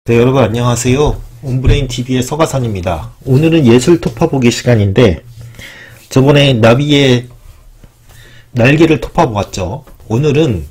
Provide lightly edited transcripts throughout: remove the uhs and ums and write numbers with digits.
네, 여러분 안녕하세요. 온브레인TV의 서가산입니다. 오늘은 예술 토파보기 시간인데 저번에 나비의 날개를 토파보았죠. 오늘은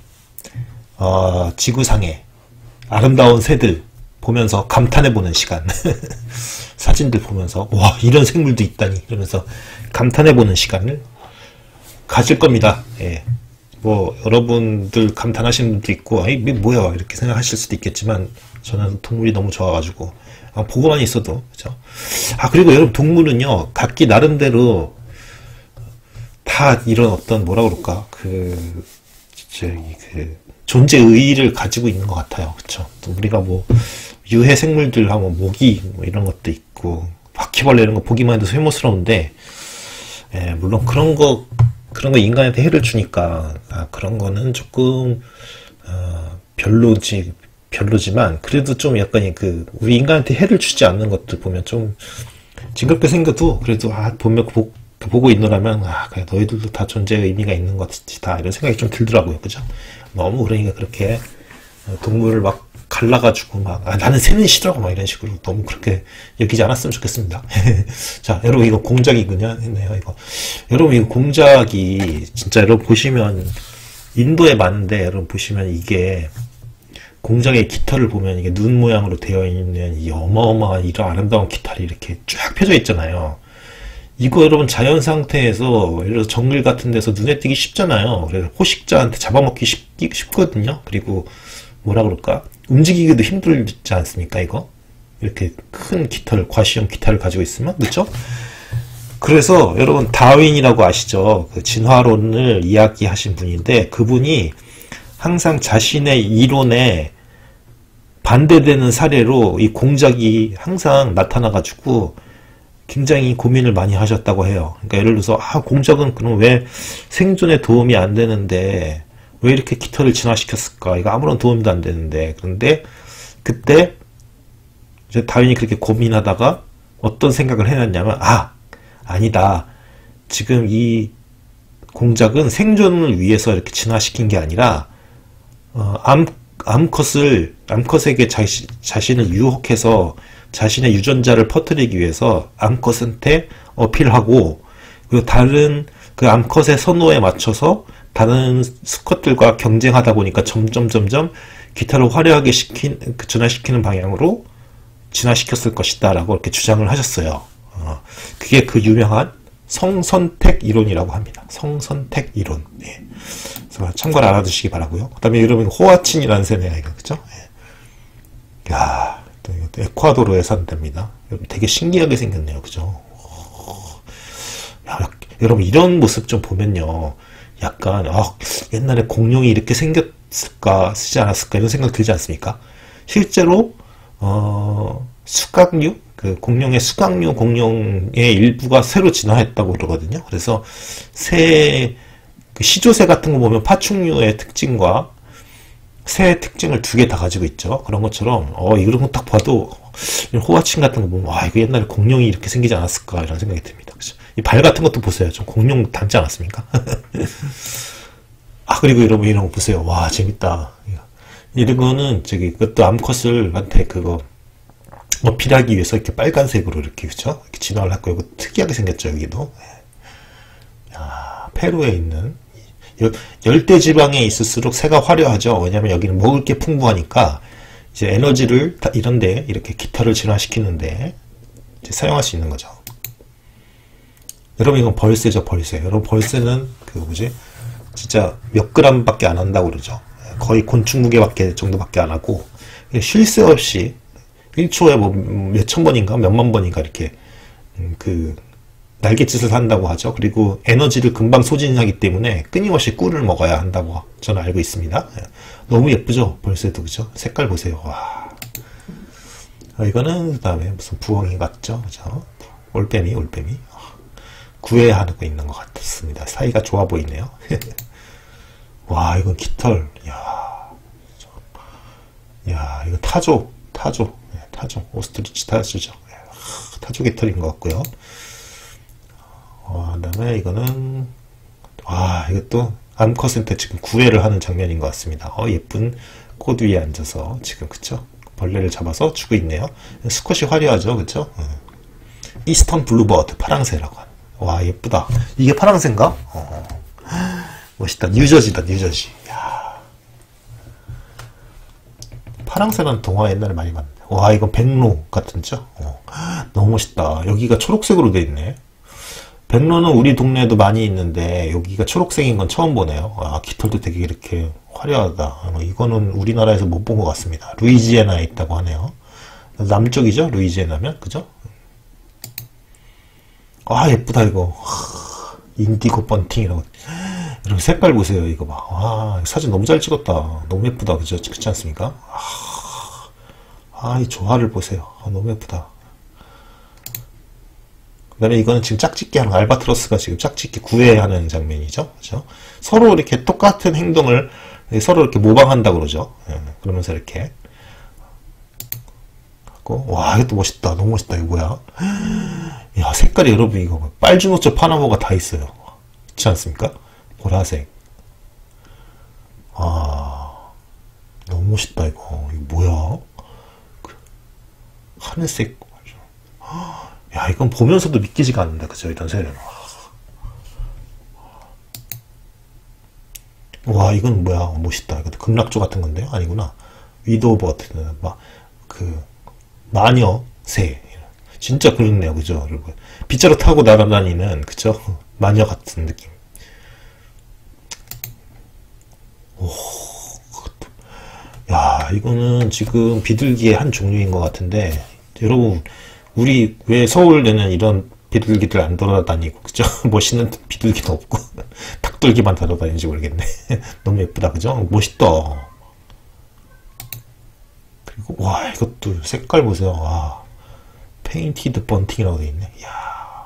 지구상의 아름다운 새들 보면서 감탄해보는 시간. 사진들 보면서 와, 이런 생물도 있다니 이러면서 감탄해보는 시간을 가질 겁니다. 예. 뭐 여러분들 감탄하시는 분도 있고 아이 뭐야 이렇게 생각하실 수도 있겠지만 저는 동물이 너무 좋아가지고 보고만 있어도 그죠. 그리고 여러분 동물은요 각기 나름대로 다 이런 어떤 뭐라 그럴까 그 존재 의의를 가지고 있는 것 같아요. 그쵸. 또 우리가 뭐 유해 생물들 하면 모기 뭐 이런 것도 있고 바퀴벌레 이런 거 보기만 해도 혐오스러운데 예, 물론 그런 거 인간한테 해를 주니까 그런 거는 조금 별로지만 그래도 좀 약간 우리 인간한테 해를 주지 않는 것들 보면 좀 징그럽게 생겨도 그래도 보면 보고 있노라면 그래 너희들도 다 존재의 의미가 있는 것이다 이런 생각이 좀 들더라고요. 그죠? 너무 그러니까 그렇게 동물을 막 갈라가지고 나는 새는 싫어 막 이런 식으로 너무 그렇게 여기지 않았으면 좋겠습니다. 자, 여러분 이거 공작이군요. 했네요. 이거 여러분 이거 공작이 진짜 여러분 보시면 인도에 많은데 여러분 보시면 이게 공작의 깃털을 보면 이게 눈 모양으로 되어 있는 이 어마어마한 이런 아름다운 깃털이 이렇게 쫙 펴져 있잖아요. 이거 여러분 자연 상태에서 예를 들어서 정글 같은 데서 눈에 띄기 쉽잖아요. 그래서 포식자한테 잡아먹기 쉽거든요. 그리고 뭐라 그럴까? 움직이기도 힘들지 않습니까, 이거? 이렇게 큰 깃털, 과시형 깃털을 가지고 있으면, 그렇죠? 그래서 여러분 다윈이라고 아시죠? 그 진화론을 이야기하신 분인데 그분이 항상 자신의 이론에 반대되는 사례로 이 공작이 항상 나타나가지고 굉장히 고민을 많이 하셨다고 해요. 그러니까 예를 들어서 공작은 그럼 왜 생존에 도움이 안 되는데 왜 이렇게 깃털을 진화시켰을까? 이거 아무런 도움도 안 되는데. 그런데 그때 이제 다윈이 그렇게 고민하다가 어떤 생각을 해놨냐면 아니다. 지금 이 공작은 생존을 위해서 이렇게 진화시킨 게 아니라 암컷에게 자신을 유혹해서 자신의 유전자를 퍼뜨리기 위해서 암컷한테 어필하고 그리고 다른 그 암컷의 선호에 맞춰서 다른 수컷들과 경쟁하다 보니까 점점 깃털을 화려하게 진화시키는 방향으로 진화시켰을 것이다 라고 이렇게 주장을 하셨어요. 그게 그 유명한 성선택 이론이라고 합니다. 성선택 이론. 예. 그래서 참고로 알아두시기 바라고요. 그 다음에 여러분 호아친이라는 새네요. 이거 그죠? 예. 야, 또 이것도 에콰도르에 산답니다. 여러분 되게 신기하게 생겼네요. 그죠? 야, 여러분 이런 모습 좀 보면요. 약간 옛날에 공룡이 이렇게 생겼을까 쓰지 않았을까 이런 생각 들지 않습니까? 실제로 수각류 그 공룡의 수각류 공룡의 일부가 새로 진화했다고 그러거든요. 그래서 그 시조새 같은 거 보면 파충류의 특징과 새의 특징을 두 개 다 가지고 있죠. 그런 것처럼 이런 거 딱 봐도 호아친 같은 거 보면 이거 옛날에 공룡이 이렇게 생기지 않았을까 이런 생각이 듭니다. 그죠? 이 발 같은 것도 보세요. 좀 공룡 닮지 않았습니까? 그리고 여러분 이런 거 보세요. 와, 재밌다. 이런 거는 그것도 암컷을 한테 그거 어필하기 위해서 이렇게 빨간색으로 이렇게 그죠? 이렇게 진화를 했고 이거 특이하게 생겼죠. 여기도. 야, 페루에 있는 열대 지방에 있을수록 새가 화려하죠. 왜냐면 여기는 먹을 게 풍부하니까 이제 에너지를 이런데 이렇게 깃털을 진화시키는데 이제 사용할 수 있는 거죠. 여러분 이건 벌새죠, 벌새. 여러분 벌새는 진짜 몇 그램밖에 안 한다고 그러죠. 거의 곤충 무게밖에 정도밖에 안 하고 쉴 새 없이 1초에 뭐 몇천 번인가 몇만 번인가 이렇게 날갯짓을 한다고 하죠. 그리고 에너지를 금방 소진하기 때문에 끊임없이 꿀을 먹어야 한다고 저는 알고 있습니다. 너무 예쁘죠, 벌새도. 그죠? 색깔 보세요. 와. 이거는 그 다음에 무슨 부엉이 같죠, 그죠? 올빼미. 구애하고 있는 것 같습니다. 사이가 좋아 보이네요. 와, 이건 깃털. 야, 이거 타조. 오스트리치 타조죠. 타조 깃털인 것 같고요. 그 다음에 이거는, 이것도 암컷한테 지금 구애를 하는 장면인 것 같습니다. 예쁜 꽃 위에 앉아서 지금, 그쵸? 벌레를 잡아서 주고 있네요. 수컷이 화려하죠, 그쵸? 이스턴 블루버드, 파랑새라고 하는. 와, 예쁘다. 이게 파랑새인가? 멋있다. 뉴저지다, 뉴저지. 야. 파랑새라는 동화 옛날에 많이 봤는데. 와, 이건 백로 같은죠? 너무 멋있다. 여기가 초록색으로 돼 있네. 백로는 우리 동네에도 많이 있는데 여기가 초록색인 건 처음 보네요. 아, 깃털도 되게 이렇게 화려하다. 이거는 우리나라에서 못 본 것 같습니다. 루이지애나에 있다고 하네요. 남쪽이죠? 루이지애나면? 그죠? 아, 예쁘다 이거. 인디고 번팅이라고. 여러분 색깔 보세요. 이거 봐. 와, 사진 너무 잘 찍었다. 너무 예쁘다. 그죠? 그렇지 않습니까? 이 조화를 보세요. 너무 예쁘다. 그 다음에 이거는 지금 짝짓기 하는 알바트로스가 지금 짝짓기 구애하는 장면이죠. 그죠? 서로 이렇게 똑같은 행동을 서로 이렇게 모방한다 그러죠. 그러면서 이렇게 하고. 와, 이것도 멋있다. 너무 멋있다. 이거 뭐야? 야, 색깔이 여러분 이거 빨주노초 파나모가 다 있어요. 그렇지 않습니까? 보라색. 너무 멋있다 이거. 이거 뭐야? 하늘색. 야, 이건 보면서도 믿기지가 않는다. 그죠? 이런 새는. 와, 이건 뭐야? 멋있다. 이것도 극락조 같은 건데요? 아니구나. 위도우 버튼. 마녀새. 진짜 그렇네요. 그죠? 여러분. 빗자루 타고 날아다니는, 그죠? 마녀 같은 느낌. 오, 야, 이거는 지금 비둘기의 한 종류인 것 같은데, 여러분, 우리 왜 서울에는 이런 비둘기들 안 돌아다니고, 그죠? 멋있는 비둘기도 없고 닭돌기만 돌아다니는지 모르겠네. 너무 예쁘다, 그죠? 멋있다. 그리고 와, 이것도 색깔 보세요. 와, 페인티드 번팅이라고 돼 있네. 이야.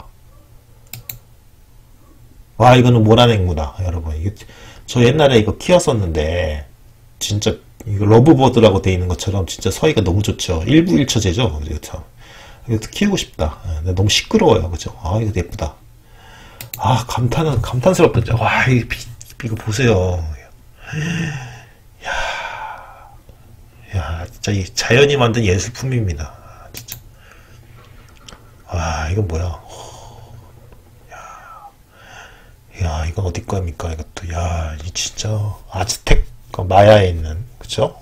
와, 이거는 모란앵무다, 여러분. 이게 저 옛날에 이거 키웠었는데 진짜 이거 러브버드라고 돼 있는 것처럼 진짜 서희가 너무 좋죠. 일부일처제죠, 그렇죠? 이것도 키우고 싶다. 너무 시끄러워요. 그죠? 이거 예쁘다. 감탄스럽다. 와, 이거 보세요. 야, 진짜 이 자연이 만든 예술품입니다. 진짜. 와, 이건 뭐야? 야, 이건 어디 겁니까? 이것도. 야, 이 진짜 아즈텍 마야에 있는, 그쵸?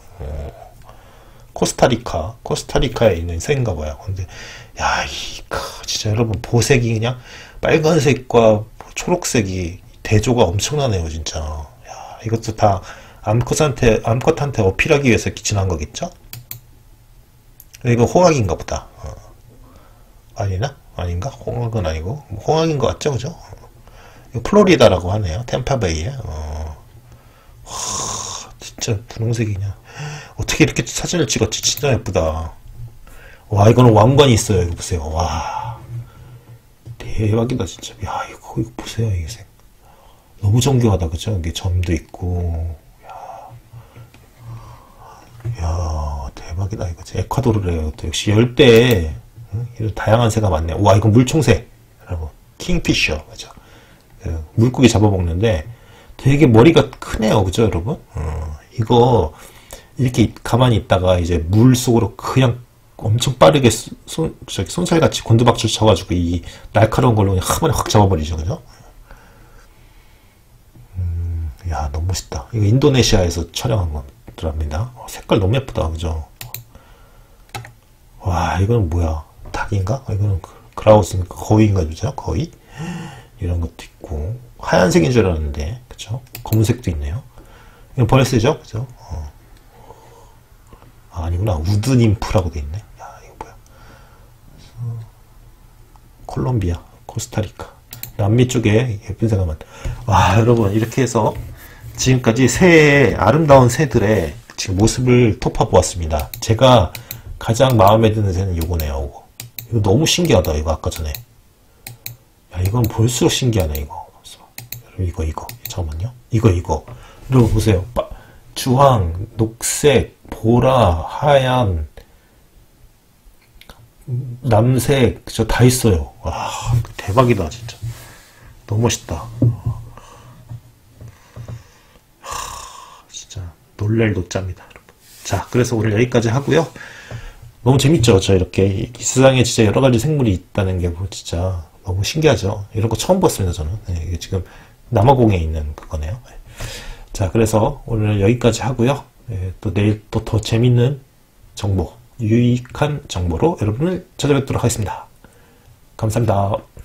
코스타리카에 있는 새인가 봐요. 근데, 야, 진짜 여러분, 보색이 그냥 빨간색과 초록색이 대조가 엄청나네요, 진짜. 야, 이것도 다 암컷한테 어필하기 위해서 기침한 거겠죠? 이거 홍학인가 보다. 아니나? 아닌가? 홍학은 아니고. 홍학인 것 같죠, 그죠? 이거 플로리다라고 하네요. 템파베이에. 진짜 분홍색이 그냥. 어떻게 이렇게 사진을 찍었지? 진짜 예쁘다. 와, 이거는 왕관이 있어요. 이거 보세요. 와, 대박이다 진짜. 야, 이거 보세요. 이게 색 너무 정교하다. 그죠? 이게 점도 있고. 야, 대박이다 이거. 에콰도르래요. 또 역시 열대에 이런 다양한 새가 많네요. 와, 이건 물총새, 여러분. 킹피셔. 그죠? 물고기 잡아먹는데 되게 머리가 크네요. 그죠, 여러분? 이거 이렇게 가만히 있다가 이제 물 속으로 그냥 엄청 빠르게 손살같이 곤두박질 쳐가지고 이 날카로운 걸로 그냥 한 번에 확 잡아버리죠. 그죠? 야, 너무 멋있다. 이거 인도네시아에서 촬영한 거랍니다. 색깔 너무 예쁘다. 그죠? 와, 이거는 뭐야? 닭인가? 이거는 그라우스인가? 거위인가? 그죠? 거위? 이런 것도 있고. 하얀색인 줄 알았는데, 그쵸? 검은색도 있네요. 이건 벌새죠? 그죠? 아니구나. 우드님프라고 돼 있네. 야, 이거 뭐야? 콜롬비아, 코스타리카, 남미 쪽에 예쁜 새가 많다. 와, 여러분, 이렇게 해서 지금까지 새의 아름다운 새들의 지금 모습을 톱어보았습니다. 제가 가장 마음에 드는 새는 요거네요. 이거 너무 신기하다. 이거 아까 전에. 야, 이건 볼수록 신기하네. 이거. 이거. 잠깐만요. 이거. 여러분 보세요. 주황, 녹색, 보라, 하얀, 남색, 저 다 있어요. 와, 대박이다, 진짜. 너무 멋있다. 진짜 놀랄 노짜입니다, 여러분. 자, 그래서 오늘 여기까지 하고요. 너무 재밌죠. 저 이렇게 이 세상에 진짜 여러 가지 생물이 있다는 게 뭐 진짜 너무 신기하죠. 이런 거 처음 봤습니다, 저는. 네, 이게 지금 남아공에 있는 그거네요. 네. 자, 그래서 오늘 여기까지 하고요. 네, 또 내일 또 더 재밌는 정보, 유익한 정보로 여러분을 찾아뵙도록 하겠습니다. 감사합니다.